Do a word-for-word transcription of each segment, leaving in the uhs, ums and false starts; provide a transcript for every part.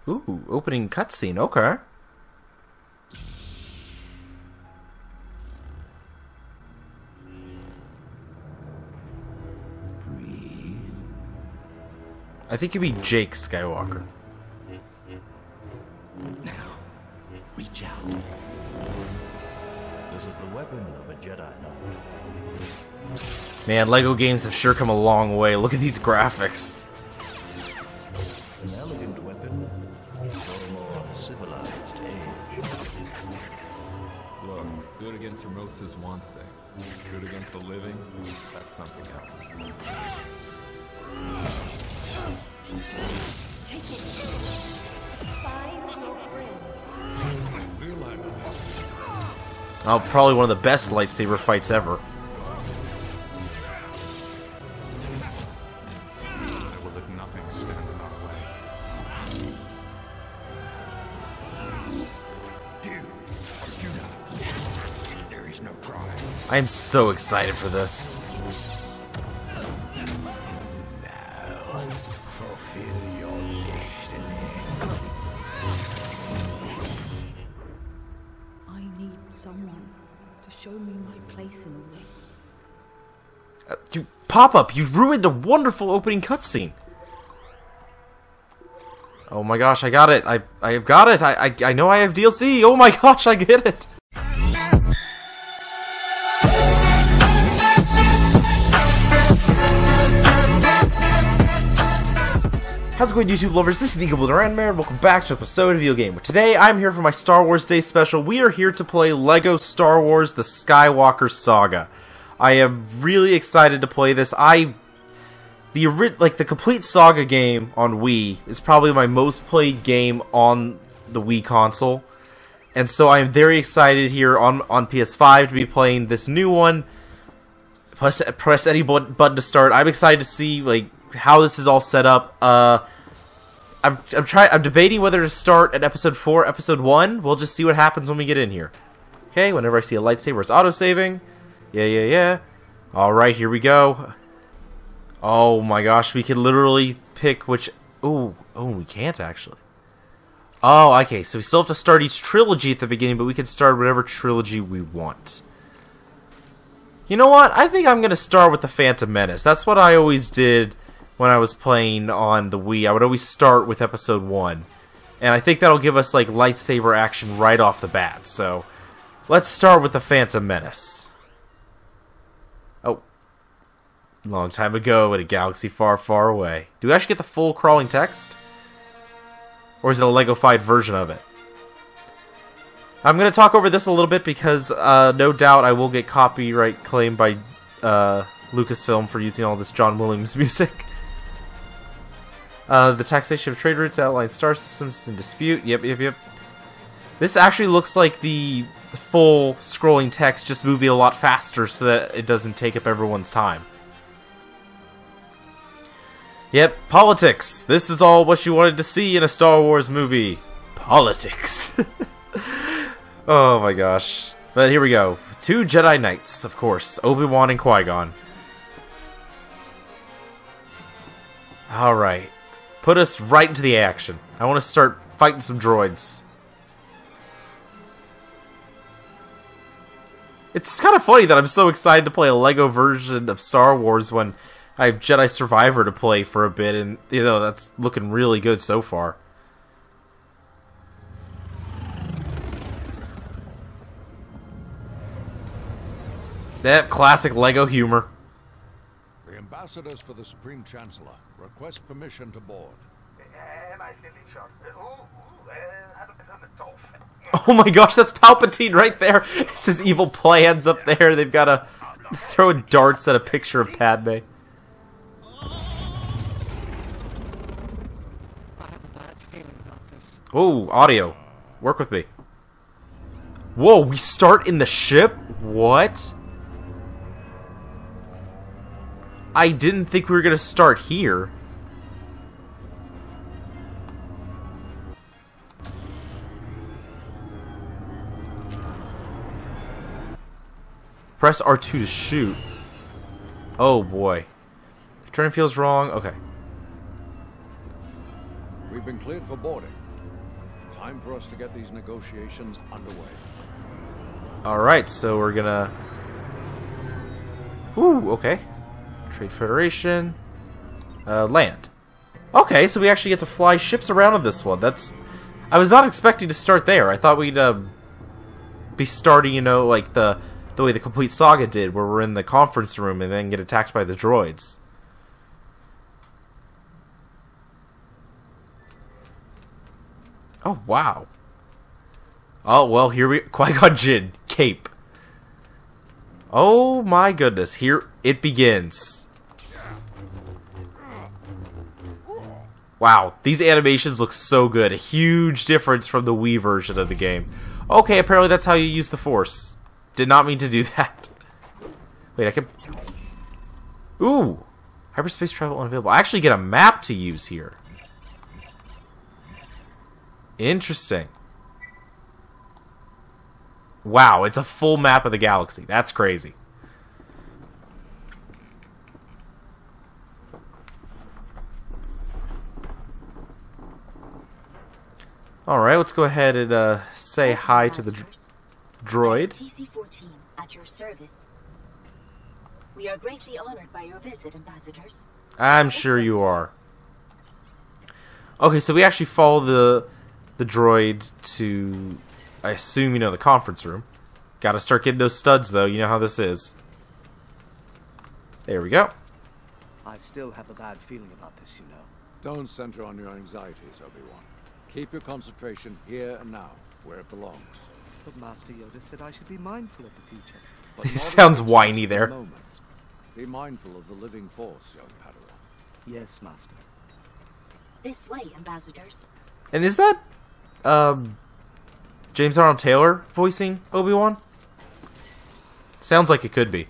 Ooh, opening cutscene. Okay. I think you'd be Jake Skywalker. Now, reach out. This is the weapon of a Jedi Knight. Man, LEGO games have sure come a long way. Look at these graphics. An elegant weapon for a more civilized age. Look, good against remotes is one thing. Good against the living, that's something else. Take it. Find your friend. Oh, probably one of the best lightsaber fights ever. I will let nothing stand in our way. Do or do not. There is no try. I am so excited for this. Fulfill your destiny. I need someone to show me my place in all this. Uh, you pop up. You ruined a wonderful opening cutscene. Oh my gosh, I got it. I I have got it. I I I know I have D L C. Oh my gosh, I get it. How's it going, YouTube lovers? This is EagleBuilder and and welcome back to an episode of Video Game. Today, I'm here for my Star Wars Day special. We are here to play LEGO Star Wars: The Skywalker Saga. I am really excited to play this. I, the like the Complete Saga game on Wii is probably my most played game on the Wii console, and so I am very excited here on on P S five to be playing this new one. Press press any button to start. I'm excited to see like how this is all set up. Uh, I'm I'm trying. I'm debating whether to start at episode four, episode one. We'll just see what happens when we get in here. Okay. Whenever I see a lightsaber, it's auto saving. Yeah, yeah, yeah. All right, here we go. Oh my gosh, we could literally pick which. Oh, oh, we can't actually. Oh, okay. So we still have to start each trilogy at the beginning, but we can start whatever trilogy we want. You know what? I think I'm gonna start with the Phantom Menace. That's what I always did when I was playing on the Wii. I would always start with episode one. And I think that'll give us like lightsaber action right off the bat. So let's start with the Phantom Menace. Oh. Long time ago in a galaxy far, far away. Do we actually get the full crawling text? Or is it a Lego-fied version of it? I'm going to talk over this a little bit because uh, no doubt I will get copyright claimed by uh, Lucasfilm for using all this John Williams music. Uh, the taxation of trade routes, outline star systems is in dispute. Yep, yep, yep. This actually looks like the, the full scrolling text, just moving a lot faster so that it doesn't take up everyone's time. Yep, politics. This is all what you wanted to see in a Star Wars movie. Politics. Oh my gosh. But here we go. Two Jedi Knights, of course. Obi-Wan and Qui-Gon. Alright. Put us right into the action. I want to start fighting some droids. It's kind of funny that I'm so excited to play a LEGO version of Star Wars when I have Jedi Survivor to play for a bit, and you know that's looking really good so far. That classic LEGO humor. The ambassadors for the Supreme Chancellor request permission to board. Oh my gosh, that's Palpatine right there. It's his evil plans up there. They've got to throw darts at a picture of Padme. Oh, audio. Work with me. Whoa, we start in the ship? What? I didn't think we were going to start here. Press R two to shoot. Oh boy. If turn feels wrong, okay. We've been cleared for boarding. Time for us to get these negotiations underway. Alright, so we're gonna... Ooh, okay. Trade Federation. Uh, land. Okay, so we actually get to fly ships around on this one. That's... I was not expecting to start there. I thought we'd uh, be starting, you know, like the the way the Complete Saga did, where we're in the conference room and then get attacked by the droids. Oh, wow. Oh, well, here we... Qui-Gon Jinn. Cape. Oh, my goodness. Here it begins. Wow, these animations look so good. A huge difference from the Wii version of the game. Okay, apparently that's how you use the Force. Did not mean to do that. Wait, I can... Ooh! Hyperspace travel unavailable. I actually get a map to use here. Interesting. Wow, it's a full map of the galaxy. That's crazy. Alright, let's go ahead and uh, say hi to the dr droid. T C fourteen at your service. We are greatly honored by your visit, ambassadors. I'm sure you are. Okay, so we actually follow the the droid to, I assume, you know, the conference room. Gotta start getting those studs, though. You know how this is. There we go. I still have a bad feeling about this, you know. Don't center on your anxieties, Obi-Wan. Keep your concentration here and now, where it belongs. But Master Yoda said I should be mindful of the future. But He not sounds in whiny the there. moment. Be mindful of the living force, young Padawan. Yes, Master. This way, ambassadors. And is that um, James Arnold Taylor voicing Obi-Wan? Sounds like it could be.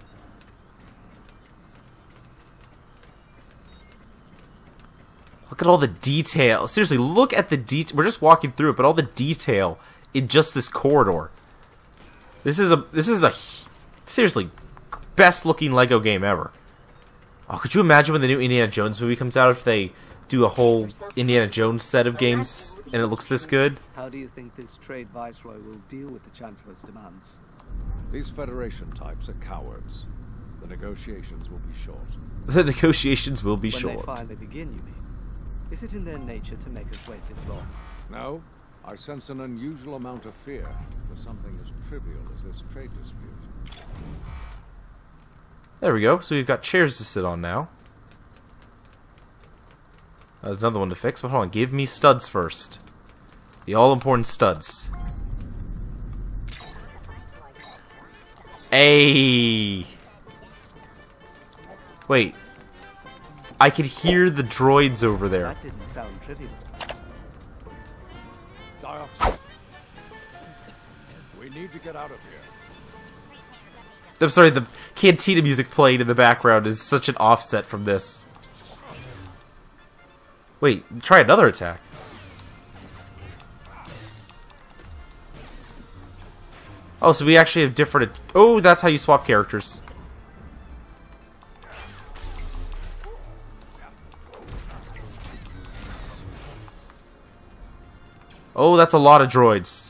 Look at all the detail. Seriously, look at the detail. We're just walking through it, but all the detail in just this corridor. This is a this is a seriously best looking Lego game ever. Oh, could you imagine when the new Indiana Jones movie comes out if they do a whole Indiana Jones set of games and it looks this good? How do you think this trade viceroy will deal with the Chancellor's demands? These Federation types are cowards. The negotiations will be short. The negotiations will be when short. they finally begin, you mean? Is it in their nature to make us wait this long? No, I sense an unusual amount of fear for something as trivial as this trade dispute. There we go. So we've got chairs to sit on now. There's another one to fix, but hold on. Give me studs first. The all-important studs. Hey. Wait. I could hear the droids over there. That didn't sound trivial. Dioxide. We need to get out of here. I'm sorry, the cantina music playing in the background is such an offset from this. Wait, try another attack. Oh, so we actually have different... Oh, that's how you swap characters. Oh, that's a lot of droids.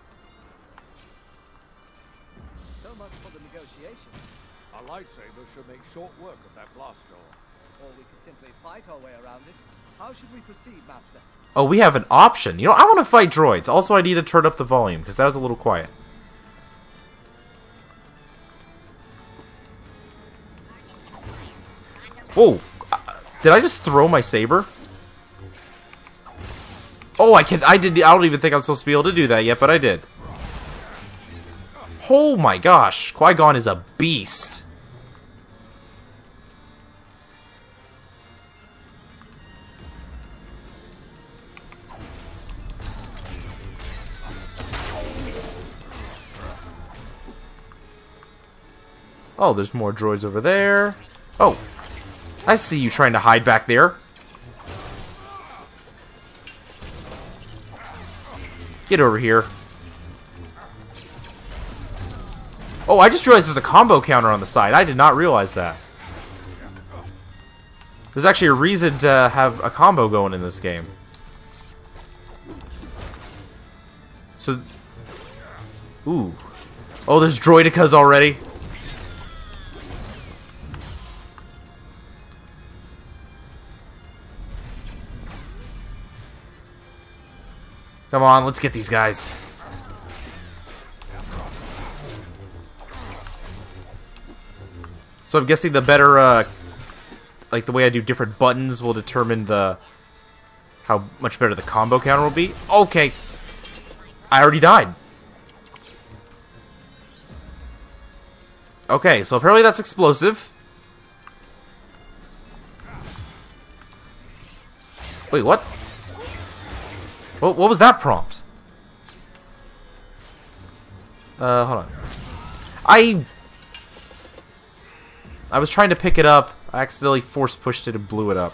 So much for the negotiations. A lightsaber should make short work of that blast door. Or we could simply fight our way around it. How should we proceed, Master? Oh, we have an option. You know, I want to fight droids. Also, I need to turn up the volume, because that was a little quiet. Whoa! Uh, did I just throw my saber? Oh, I can. I did. I don't even think I'm supposed to be able to do that yet, but I did. Oh my gosh, Qui-Gon is a beast. Oh, there's more droids over there. Oh, I see you trying to hide back there. Get over here. Oh, I just realized there's a combo counter on the side. I did not realize that. There's actually a reason to have a combo going in this game. So... Ooh. Oh, there's droidicas already. Come on, let's get these guys. So I'm guessing the better, uh, like the way I do different buttons will determine the how much better the combo counter will be. Okay, I already died. Okay, so apparently that's explosive. Wait, what? What, what was that prompt? Uh, hold on. I... I was trying to pick it up. I accidentally force pushed it and blew it up.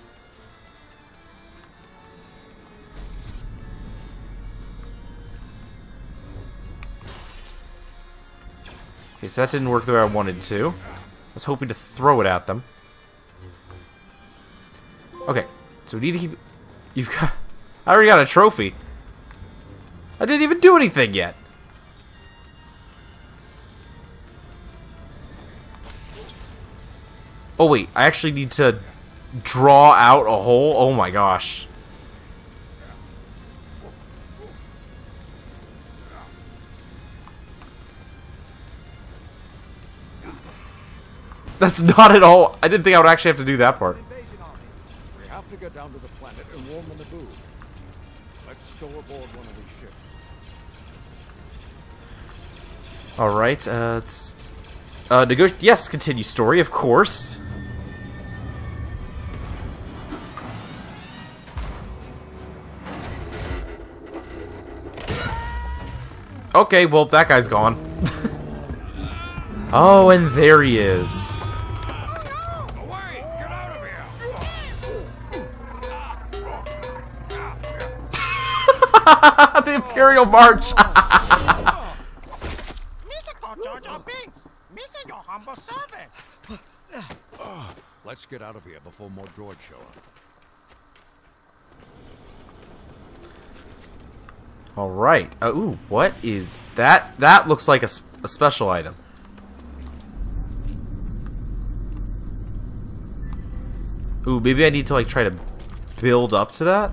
Okay, so that didn't work the way I wanted to. I was hoping to throw it at them. Okay, so we need to keep... You've got... I already got a trophy. I didn't even do anything yet. Oh wait, I actually need to draw out a hole? Oh my gosh. That's not at all... I didn't think I would actually have to do that part. We have to get down to the planet and warm the Naboo. Let's stow aboard one of these ships. Alright, uh, it's... Uh, nego- yes, continue story, of course. Okay, well, that guy's gone. Oh, and there he is. Away! Get out of here! The Imperial March. Let's get out of here before more droids show up. Alright. Uh, ooh, what is that? That looks like a, a special item. Ooh, maybe I need to like try to build up to that?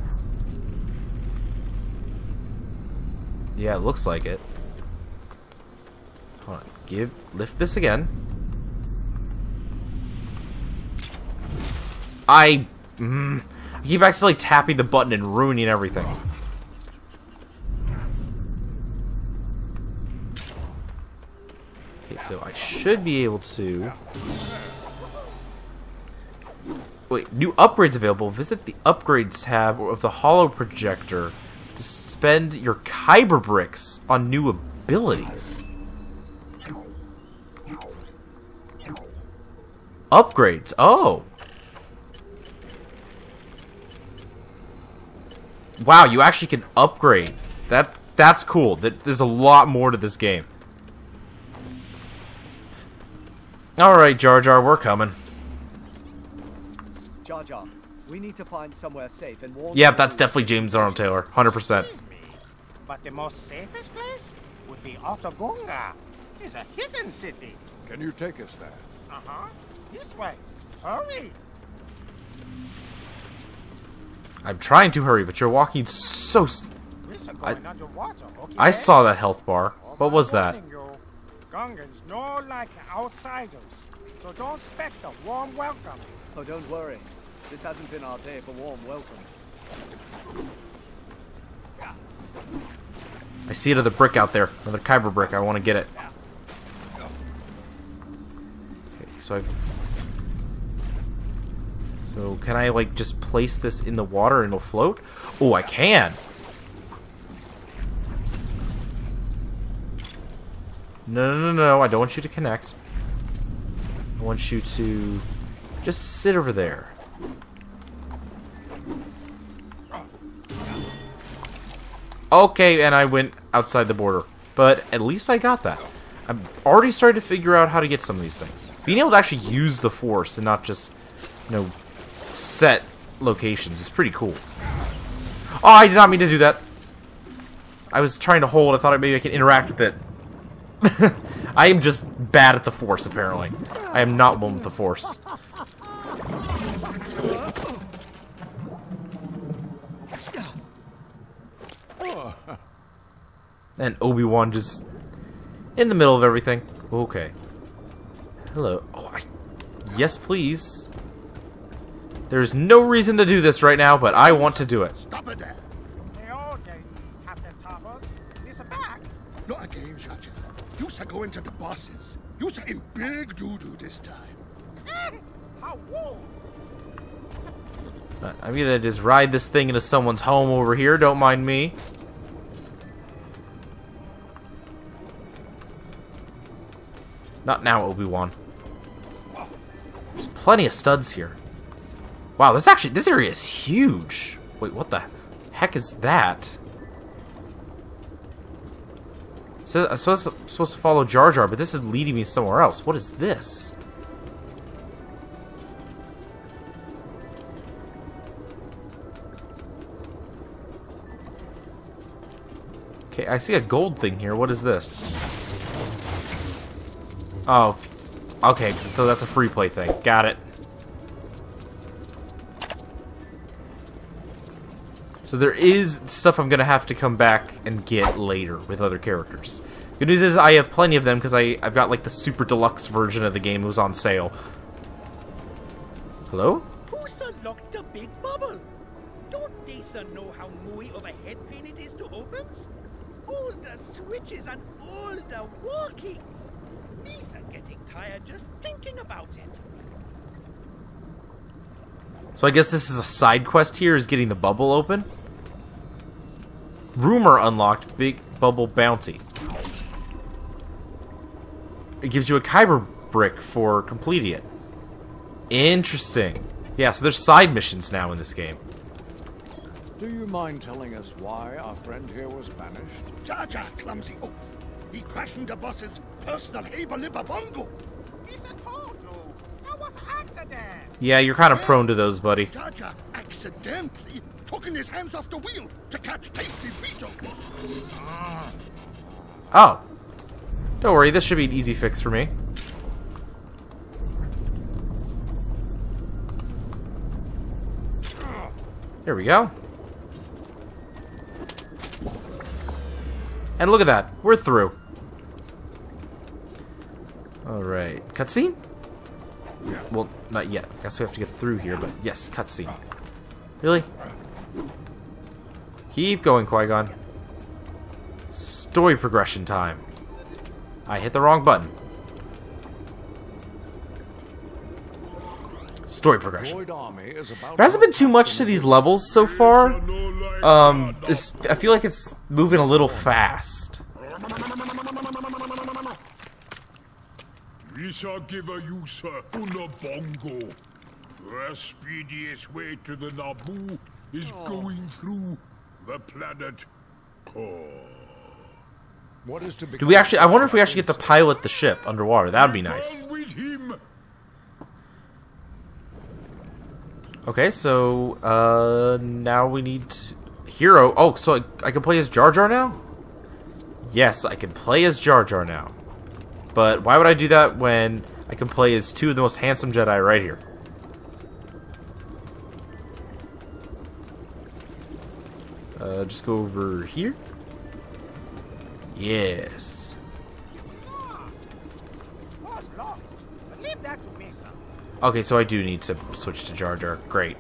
Yeah, it looks like it. Hold on. Give, lift this again. I, mm, I keep accidentally tapping the button and ruining everything. Okay, so I should be able to... Wait, new upgrades available. Visit the upgrades tab of the holo projector to spend your kyber bricks on new abilities. Upgrades. Oh. Wow, you actually can upgrade. That that's cool. That there's a lot more to this game. All right, Jar Jar, we're coming. Jar Jar, we need to find somewhere safe and warm. Yep, that's definitely James Arnold Taylor, one hundred percent. Excuse me, but the most safest place would be Otogunga. It's a hidden city. Can you take us there? Uh-huh. This way. Hurry. I'm trying to hurry, but you're walking so... St We're going underwater, okay? I saw that health bar. What was that? Gungans no like outsiders, so don't expect a warm welcome. Oh, don't worry. This hasn't been our day for warm welcomes. I see another brick out there. Another kyber brick. I want to get it. Okay, so I've... So, can I, like, just place this in the water and it'll float? Oh, I can! No, no, no, no. I don't want you to connect. I want you to just sit over there. Okay, and I went outside the border. But at least I got that. I'm already starting to figure out how to get some of these things. Being able to actually use the Force and not just, you know, set locations is pretty cool. Oh, I did not mean to do that. I was trying to hold. I thought maybe I could interact with it. I am just bad at the Force, apparently. I am not one with the Force. And Obi-Wan just in the middle of everything. Okay. Hello. Oh, I... Yes, please. There's no reason to do this right now, but I want to do it. Stop it there. Hey, okay, Captain Thomas. This back. Not again, Shaja. You shall go into the bosses. You shall in big doo-doo this time. Eh, how woo. Uh, I'm gonna just ride this thing into someone's home over here. Don't mind me. Not now, Obi-Wan. There's plenty of studs here. Wow, there's actually... This area is huge. Wait, what the heck is that? So I'm supposed to, I'm supposed to follow Jar Jar, but this is leading me somewhere else. What is this? Okay, I see a gold thing here. What is this? Oh, okay, so that's a free play thing. Got it. So there is stuff I'm gonna have to come back and get later with other characters. Good news is I have plenty of them because I I've got like the super deluxe version of the game that was on sale. Hello? Who's unlocked the big bubble? Don't they know how mooey of a head pain it is to open? All the switches and all the workings. Me's are getting tired just thinking about it. So I guess this is a side quest here, is getting the bubble open. Rumor unlocked, big bubble bounty. It gives you a kyber brick for completing it. Interesting. Yeah, so there's side missions now in this game. Do you mind telling us why our friend here was banished? Jar Jar clumsy. Oh, he crashed the boss's personal Haber-Libber bongo. It's a total. That was accident. Yeah, you're kind of prone to those, buddy. Jar Jar accidentally took his hands off the wheel to catch tasty beetles. Oh. Don't worry, this should be an easy fix for me. There we go. And look at that, we're through. Alright, cutscene? Well, not yet. I guess we have to get through here, but yes, cutscene. Really? Keep going, Qui-Gon. Story progression time. I hit the wrong button. Story progression. There hasn't been too much to these levels so far. Um, this, I feel like it's moving a little fast. We shall give a user una bongo. The speediest way to the Naboo is going through the planet core. What is to Do we actually? I wonder if we actually get to pilot the ship underwater. That would be nice. Okay, so uh, now we need hero. Oh, so I, I can play as Jar Jar now? Yes, I can play as Jar Jar now. But why would I do that when I can play as two of the most handsome Jedi right here? Uh, just go over here. Yes. Leave that to me, son. Okay, so I do need to switch to Jar Jar. Great.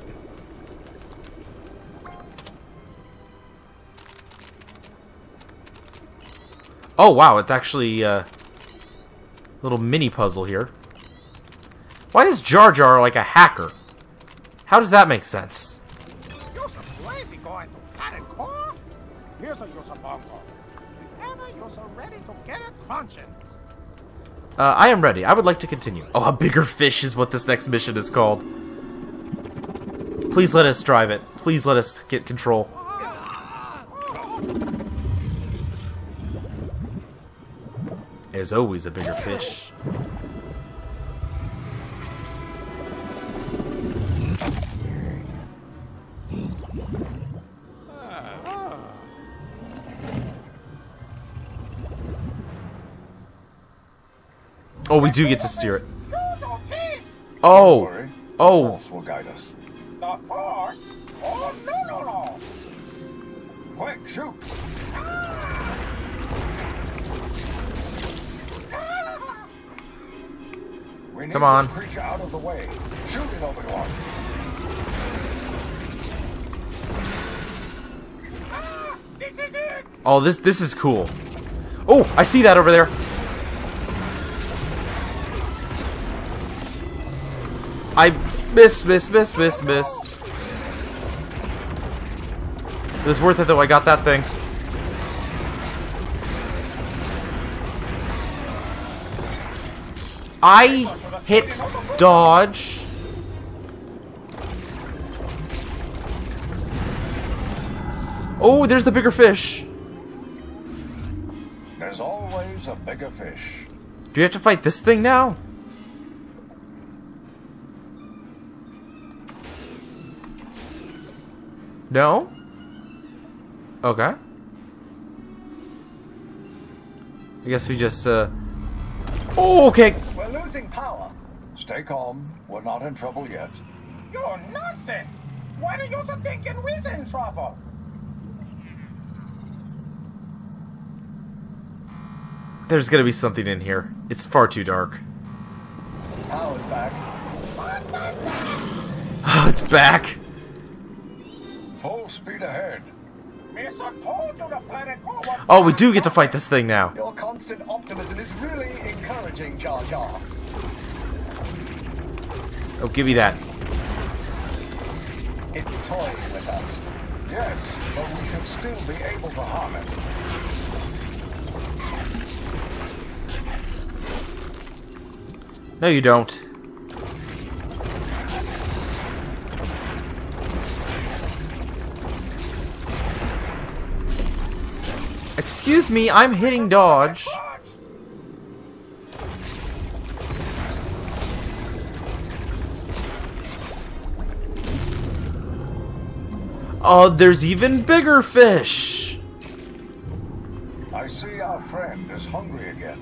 Oh, wow, it's actually uh, a little mini puzzle here. Why is Jar Jar like a hacker? How does that make sense? You're so crazy going to planet core? Here's a Yusa Bongo. If ever you're so ready to get it crunching. Uh, I am ready. I would like to continue. Oh, a bigger fish is what this next mission is called. Please let us drive it. Please let us get control. There's always a bigger fish. Oh, we do get to steer it. Oh. Oh. Will guide us. The Force? Oh, no, no, no. Quick, shoot. We need Come on. this creature out of the way. Shoot it, Obi-Wan. Ah, this is it. Oh, this this is cool. Oh, I see that over there. I missed, missed, missed, missed, missed. It was worth it though. I got that thing. I hit dodge. Oh, there's the bigger fish. There's always a bigger fish. Do you have to fight this thing now? No? Okay. I guess we just, uh... Oh, okay. We're losing power. Stay calm. We're not in trouble yet. You're nonsense. Why do you thinking we're in trouble? There's gonna be something in here. It's far too dark. Power's back. Oh, it's back. Full speed ahead. Mister told you the planet Core was- Oh, we do get to fight this thing now. Your constant optimism is really encouraging, Jar Jar. Oh, give me that. It's toying with us. Yes, but we should still be able to harm it. No, you don't. Excuse me, I'm hitting dodge. Oh, there's even bigger fish. I see our friend is hungry again.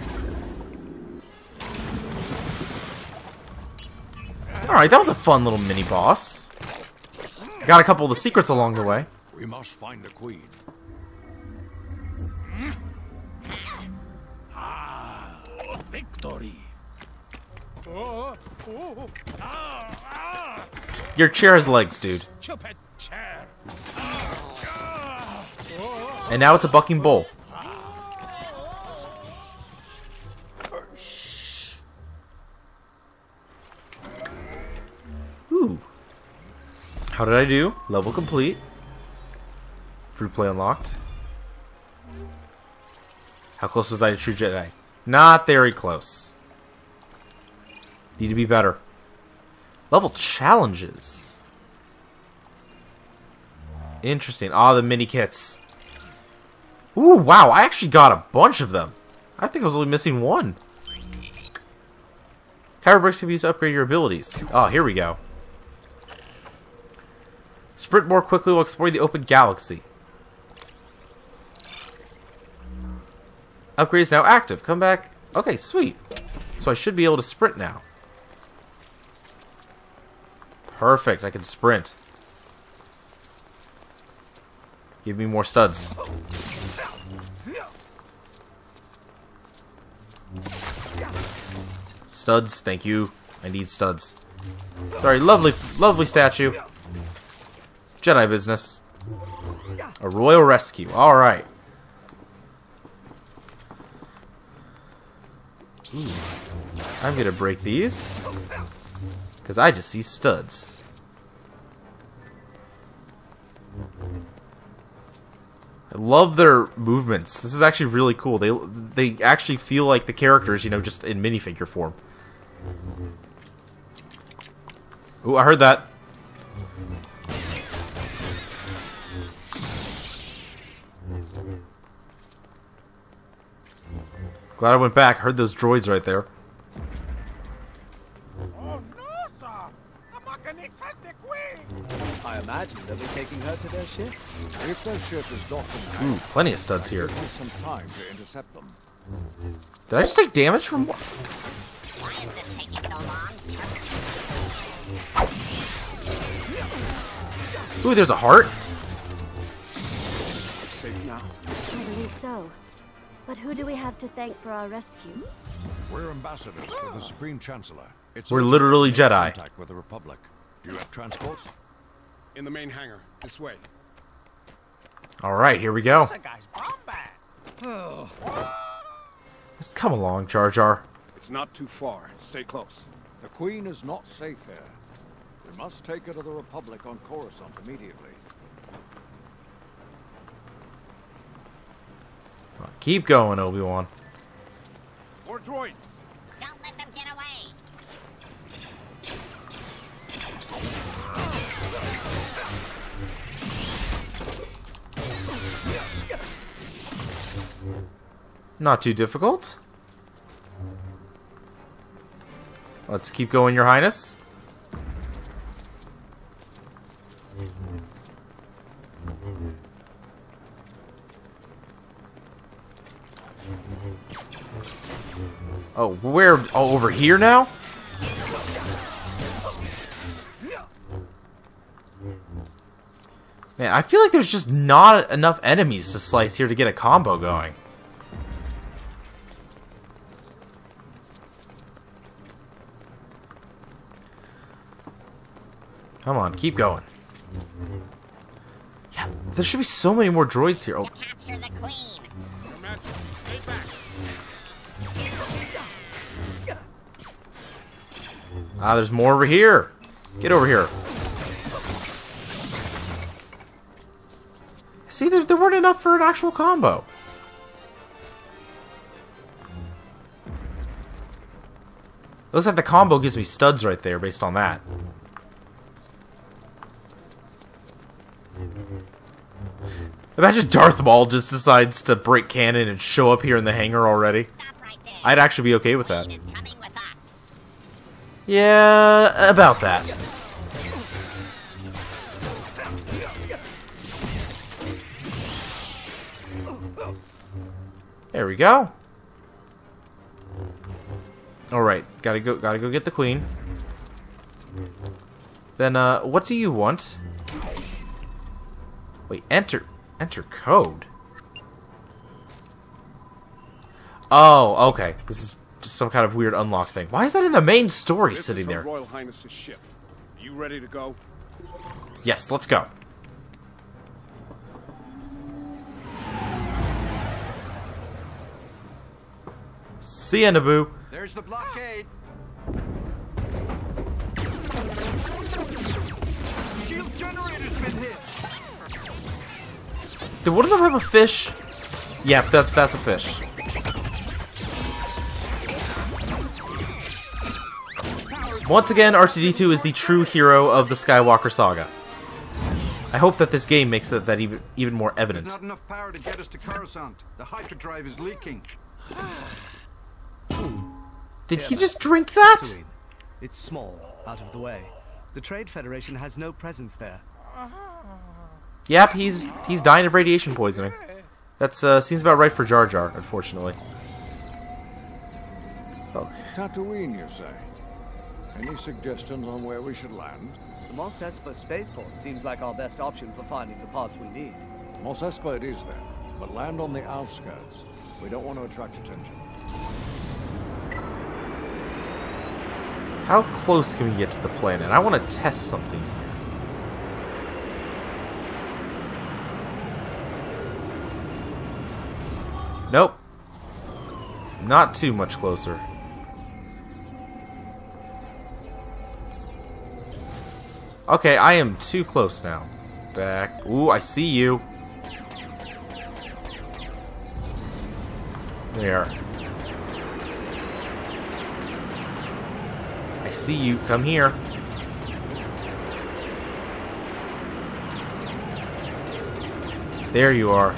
Alright, that was a fun little mini boss. Got a couple of the secrets along the way. We must find the queen. Ah, victory. Your chair has legs, dude. Stupid chair. And now it's a bucking bull. Ooh. How did I do? Level complete. Free play unlocked. How close was I to True Jedi? Not very close. Need to be better. Level challenges. Interesting. Ah, the mini kits. Ooh, wow. I actually got a bunch of them. I think I was only missing one. Kyber bricks can be used to upgrade your abilities. Oh, here we go. Sprint more quickly while exploring the open galaxy. Upgrade is now active. Come back. Okay, sweet. So I should be able to sprint now. Perfect. I can sprint. Give me more studs. Studs, thank you. I need studs. Sorry, lovely, lovely statue. Jedi business. A royal rescue. Alright. I'm gonna break these. Because I just see studs. I love their movements. This is actually really cool. They they actually feel like the characters, you know, just in minifigure form. Ooh, I heard that. Glad I went back. Heard those droids right there. Oh no, sir! The mechanics has the queen! I imagine they'll be taking her to their ship. If their ship is docked in Ooh, plenty of studs here. it takes some time to intercept them. Did I just take damage from what? Why is this taking so long? Ooh, there's a heart. Safe now? I believe so. But who do we have to thank for our rescue? We're ambassadors for the Supreme Chancellor. It's We're literally Jedi. Contact with the Republic. Do you have transports? In the main hangar. This way. All right, here we go. This guy's bomb bag. Just come along, Jar Jar. It's not too far. Stay close. The Queen is not safe here. We must take her to the Republic on Coruscant immediately. Keep going, Obi-Wan. More droids. Don't let them get away. Not too difficult. Let's keep going, Your Highness. Oh, where? Oh, over here now? Man, I feel like there's just not enough enemies to slice here to get a combo going. Come on, keep going. Yeah, there should be so many more droids here. Oh. To capture the Queen. Ah, there's more over here. Get over here. See, there, there weren't enough for an actual combo. Looks like the combo gives me studs right there based on that. Imagine Darth Maul just decides to break canon and show up here in the hangar already. Right, I'd actually be okay with that. Yeah, about that. There we go. All right, gotta go. Gotta go get the Queen. Then, uh, what do you want? Wait, enter, enter code. Oh, okay. This is just some kind of weird unlock thing. Why is that in the main story This sitting is Her there? Royal Highness's ship. Are you ready to go? Yes, let's go. See ya, Naboo. There's the blockade. Shield generator's been hit. Did one of them have a fish? Yep, that, that's a fish. Once again, R two D two is the true hero of the Skywalker Saga. I hope that this game makes that, that even, even more evident. There's not enough power to get us to Coruscant. The hyperdrive is leaking. Did he just drink that? It's small, out of the way. The Trade Federation has no presence there. Yep, he's he's dying of radiation poisoning. That's uh, seems about right for Jar Jar, unfortunately. Okay. Tatooine, you say? Any suggestions on where we should land? The Mos Espa spaceport seems like our best option for finding the parts we need. Mos Espa it is then, but land on the outskirts. We don't want to attract attention. How close can we get to the planet? I want to test something here. Nope. Not too much closer. Okay, I am too close now. Back. Ooh, I see you. There. I see you. Come here. There you are.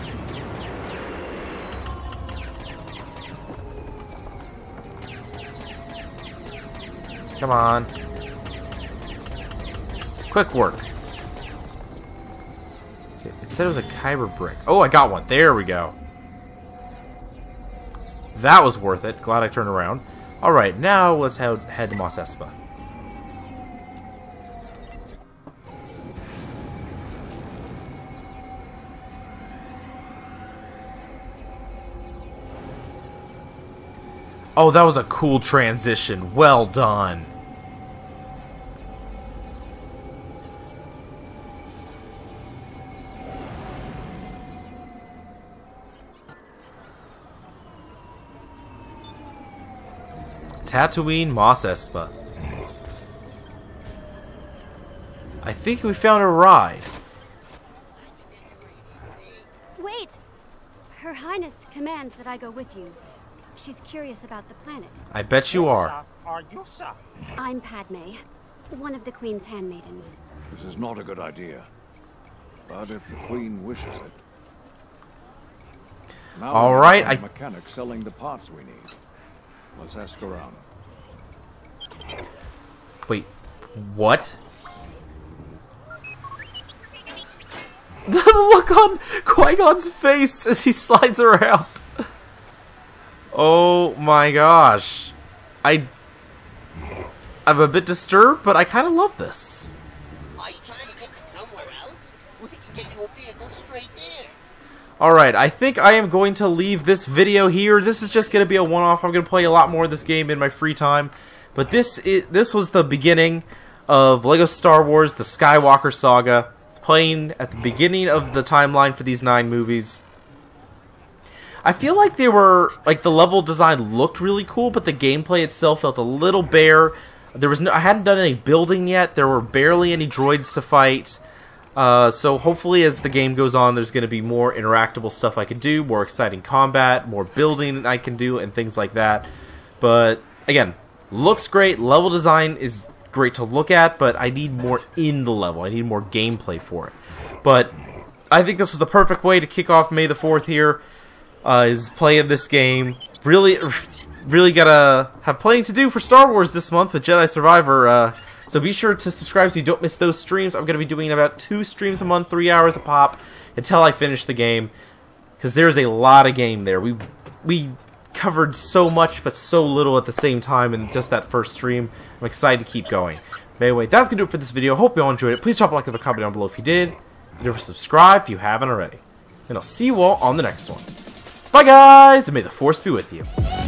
Come on. Quick work. Okay, it said it was a kyber brick. Oh, I got one. There we go. That was worth it. Glad I turned around. Alright, now let's head, head to Mos Espa. Oh, that was a cool transition. Well done. Tatooine, Mos Espa. I think we found a ride. Wait! Her Highness commands that I go with you. She's curious about the planet. I bet you are. Are you, sir? I'm Padme, one of the Queen's handmaidens. This is not a good idea. But if the Queen wishes it. Now all right, I... mechanic selling the parts we need. Let's ask around. Wait, what? The look on Qui-Gon's face as he slides around. Oh my gosh. I... I'm a bit disturbed, but I kind of love this. Are you trying to get somewhere else? We can get you a vehicle straight there. Alright, I think I am going to leave this video here. This is just going to be a one-off. I'm going to play a lot more of this game in my free time. But this is, this was the beginning of LEGO Star Wars, the Skywalker Saga. Playing at the beginning of the timeline for these nine movies. I feel like they were, like the level design looked really cool, but the gameplay itself felt a little bare. There was no, I hadn't done any building yet. There were barely any droids to fight. Uh, so hopefully as the game goes on, there's going to be more interactable stuff I can do, more exciting combat, more building I can do, and things like that. But again, looks great. Level design is great to look at, but I need more in the level. I need more gameplay for it. But I think this was the perfect way to kick off May the fourth here, uh, is playing this game. Really, really gotta have plenty to do for Star Wars this month with Jedi Survivor. Uh, so be sure to subscribe so you don't miss those streams. I'm going to be doing about two streams a month, three hours a pop, until I finish the game. Because there's a lot of game there. We, we covered so much, but so little at the same time in just that first stream. I'm excited to keep going. But anyway, that's going to do it for this video. Hope you all enjoyed it. Please drop a like and a comment down below if you did. And never subscribe if you haven't already. And I'll see you all on the next one. Bye guys, and may the Force be with you.